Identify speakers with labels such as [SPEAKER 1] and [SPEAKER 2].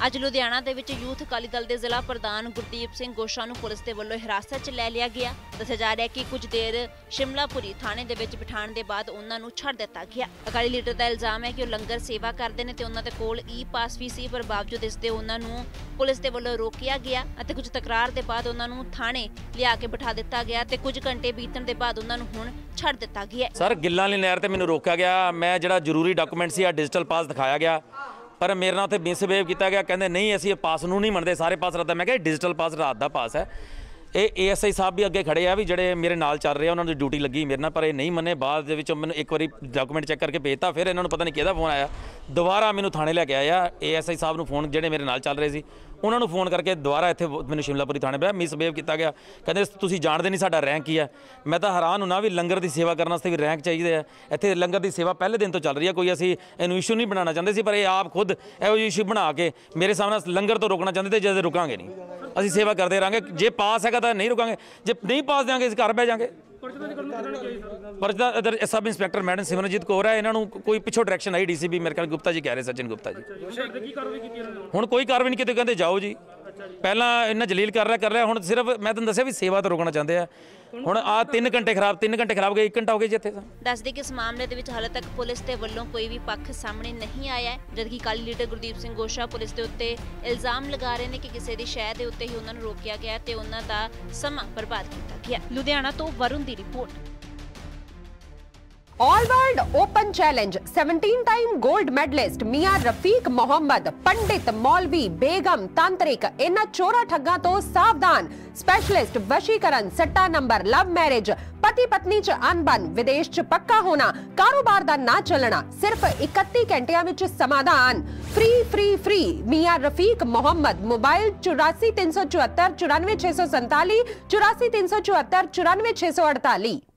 [SPEAKER 1] ਅੱਜ ਲੁਧਿਆਣਾ ਦੇ ਵਿੱਚ ਯੂਥ ਅਕਾਲੀ ਦਲ ਦੇ ਜ਼ਿਲ੍ਹਾ ਪ੍ਰਧਾਨ ਗੁਰਦੀਪ ਸਿੰਘ ਗੋਸ਼ਾ ਨੂੰ ਪੁਲਿਸ ਦੇ ਵੱਲੋਂ ਹਿਰਾਸਤ 'ਚ ਲੈ ਲਿਆ ਗਿਆ। ਦੱਸਿਆ ਜਾ ਰਿਹਾ ਹੈ ਕਿ ਕੁਝ ਦੇਰ ਸ਼ਿਮਲਾਪੁਰੀ ਥਾਣੇ ਦੇ ਵਿੱਚ ਬਿਠਾਉਣ ਦੇ ਬਾਅਦ ਉਹਨਾਂ ਨੂੰ ਛੱਡ ਦਿੱਤਾ ਗਿਆ। ਅਕਾਲੀ ਲੀਡਰ ਦਾ ਇਲਜ਼ਾਮ ਹੈ ਕਿ ਉਹ ਲੰਗਰ ਸੇਵਾ ਕਰਦੇ ਨੇ ਤੇ ਉਹਨਾਂ ਦੇ ਕੋਲ ਈ-ਪਾਸ ਵੀ ਸੀ, ਪਰ ਬਾਵਜੂਦ ਇਸ ਦੇ ਉਹਨਾਂ ਨੂੰ ਪੁਲਿਸ ਦੇ ਵੱਲੋਂ ਰੋਕਿਆ ਗਿਆ ਅਤੇ ਕੁਝ ਤਕਰਾਰ ਦੇ ਬਾਅਦ ਉਹਨਾਂ ਨੂੰ ਥਾਣੇ ਲਿਆ ਕੇ ਬਿਠਾ ਦਿੱਤਾ ਗਿਆ ਤੇ ਕੁਝ ਘੰਟੇ ਬੀਤਣ ਦੇ ਬਾਅਦ ਉਹਨਾਂ ਨੂੰ ਹੁਣ ਛੱਡ ਦਿੱਤਾ ਗਿਆ।
[SPEAKER 2] ਸਰ, ਗਿੱਲਾਂ ਵਾਲੀ ਨਹਿਰ ਤੇ ਮੈਨੂੰ ਰੋਕਿਆ ਗਿਆ। ਮੈਂ ਜਿਹੜਾ ਜ਼ਰੂਰੀ ਡਾਕੂਮੈਂਟ ਸੀ ਆ ਡਿਜੀਟਲ ਪਾਸ ਦਿਖਾਇਆ ਗਿਆ, ਪਰ ਮੇਰੇ ਨਾਲ ਉੱਥੇ ਮਿਸਬਿਹੇਵ ਕੀਤਾ ਗਿਆ। ਕਹਿੰਦੇ ਨਹੀਂ ਅਸੀਂ ਇਹ ਪਾਸ ਨੂੰ ਨਹੀਂ ਮੰਨਦੇ, ਸਾਰੇ ਪਾਸ ਰੱਦ। ਮੈਂ ਕਿਹਾ ਡਿਜੀਟਲ ਪਾਸ ਰਾਤ ਦਾ ਪਾਸ ਹੈ। ਇਹ ASI ਸਾਹਿਬ ਵੀ ਅੱਗੇ ਖੜੇ ਆ ਵੀ ਜਿਹੜੇ ਮੇਰੇ ਨਾਲ ਚੱਲ ਰਹੇ ਆ, ਉਹਨਾਂ ਦੀ ਡਿਊਟੀ ਲੱਗੀ ਮੇਰੇ ਨਾਲ, ਪਰ ਇਹ ਨਹੀਂ ਮੰਨੇ। ਬਾਅਦ ਦੇ ਵਿੱਚ ਮੈਨੂੰ ਇੱਕ ਵਾਰੀ ਡਾਕੂਮੈਂਟ ਚੈੱਕ ਕਰਕੇ ਭੇਜਤਾ, ਫਿਰ ਇਹਨਾਂ ਨੂੰ ਪਤਾ ਨਹੀਂ ਕਿਹਦਾ ਫੋਨ ਆਇਆ, ਦੁਬਾਰਾ ਮੈਨੂੰ ਥਾਣੇ ਲੈ ਕੇ ਆਇਆ। ASI ਸਾਹਿਬ ਨੂੰ ਫੋਨ, ਜਿਹੜੇ ਮੇਰੇ ਨਾਲ ਚੱਲ ਰਹੇ ਸੀ ਉਹਨਾਂ ਨੂੰ ਫੋਨ ਕਰਕੇ ਦੁਬਾਰਾ ਇੱਥੇ ਮੈਨੂੰ ਸ਼ਿਮਲਾਪੁਰੀ ਥਾਣੇ ਪਿਆ ਮਿਸਬਿਹੇਵ ਕੀਤਾ ਗਿਆ। ਕਹਿੰਦੇ ਤੁਸੀਂ ਜਾਣਦੇ ਨਹੀਂ ਸਾਡਾ ਰੈਂਕ ਕੀ ਹੈ। ਮੈਂ ਤਾਂ ਹੈਰਾਨ ਹੁੰਨਾ ਵੀ ਲੰਗਰ ਦੀ ਸੇਵਾ ਕਰਨ ਵਾਸਤੇ ਵੀ ਰੈਂਕ ਚਾਹੀਦੇ ਆ। ਇੱਥੇ ਲੰਗਰ ਦੀ ਸੇਵਾ ਪਹਿਲੇ ਦਿਨ ਤੋਂ ਚੱਲ ਰਹੀ ਹੈ, ਕੋਈ ਅਸੀਂ ਇਹਨੂੰ ਇਸ਼ੂ ਨਹੀਂ ਬਣਾਉਣਾ ਚਾਹੁੰਦੇ ਸੀ, ਪਰ ਇਹ ਆਪ ਖੁਦ ਇਹੋ ਜਿਹੀ ਇਸ਼ੂ ਬਣਾ ਕੇ ਮੇਰੇ ਸਾਹਮਣੇ ਲੰਗਰ ਤੋਂ ਰੋਕਣਾ ਚਾਹੁੰਦੇ ਤੇ ਜਦ ਰੁਕਾਂਗੇ ਨਹੀਂ, ਅਸੀਂ ਸੇਵਾ ਕਰਦੇ ਰਹਾਂਗੇ। ਜੇ ਪਾਸ ਹੈਗਾ ਤਾਂ ਨਹੀਂ ਰੁਕਾਂਗੇ, ਜੇ ਨਹੀਂ ਪਾਸ ਦੇਵਾਂਗੇ ਅਸੀਂ ਘਰ ਬਹਿ ਜਾਵਾਂਗੇ। ਪਰਚਾ ਇਧਰ sub inspector madam Simranjeet Kaur ਹੈ, ਇਹਨਾਂ ਨੂੰ ਕੋਈ ਪਿੱਛੋਂ ਡਾਇਰੈਕਸ਼ਨ ਆਈ DCP ਮੇਰੇ ਖਿਆਲ ਗੁਪਤਾ ਜੀ ਕਹਿ ਰਹੇ, ਸਚਿਨ ਗੁਪਤਾ ਜੀ। ਹੁਣ ਕੋਈ ਕਾਰਵਾਈ ਨਹੀਂ ਕੀਤੀ, ਕਹਿੰਦੇ ਜਾਓ ਜੀ। ਪਹਿਲਾਂ ਇਹਨਾਂ ਜਲੀਲ ਕਰ ਰਿਹਾ, ਹੁਣ ਸਿਰਫ ਮੈਂ ਤੁਹਾਨੂੰ ਦੱਸਿਆ ਵੀ ਸੇਵਾ ਤੋਂ ਰੋਕਣਾ ਚਾਹੁੰਦੇ ਆ। ਹੁਣ ਆ 3 ਘੰਟੇ ਖਰਾਬ ਗਏ, 1 ਘੰਟਾ ਹੋ ਗਿਆ ਜੀ ਇੱਥੇ ਤਾਂ।
[SPEAKER 1] ਦੱਸਦੇ ਕਿ ਇਸ ਮਾਮਲੇ ਦੇ ਵਿੱਚ ਹਾਲੇ ਤੱਕ ਪੁਲਿਸ ਦੇ ਵੱਲੋਂ ਕੋਈ ਵੀ ਪੱਖ ਸਾਹਮਣੇ ਨਹੀਂ ਆਇਆ ਹੈ, ਜਦਕਿ ਅਕਾਲੀ ਲੀਡਰ ਗੁਰਦੀਪ ਸਿੰਘ ਗੋਸ਼ਾ ਪੁਲਿਸ ਦੇ ਉੱਤੇ ਇਲਜ਼ਾਮ ਲਗਾ ਰਹੇ ਨੇ ਕਿ ਕਿਸੇ ਦੀ ਸ਼ਹਿ ਦੇ ਉੱਤੇ ਹੀ ਉਹਨਾਂ ਨੂੰ ਰੋਕਿਆ ਗਿਆ ਤੇ ਉਹਨਾਂ ਦਾ ਸਮਾਂ ਬਰਬਾਦ ਕੀਤਾ ਗਿਆ। ਲੁਧਿਆਣਾ ਤੋਂ ਵरुण ਦੀ report.
[SPEAKER 3] All world open challenge 17-टाइम गोल्ड मेडलिस्ट मियां रफीक मोहम्मद, पंडित, मौलवी, बेगम, तांत्रिक, इन्हां चोरा ठग्गां तो सावधान। स्पेशलिस्ट वशीकरण, सट्टा नंबर, लव मैरिज, पति पत्नी च अनबन, विदेश च पक्का होना, कारोबार दा ना चलना, सिर्फ 31 घंटियां विच समाधान। Free free free Mian Rafiq Mohammad. Mobile 84 374 94 647, 84 374 94 648।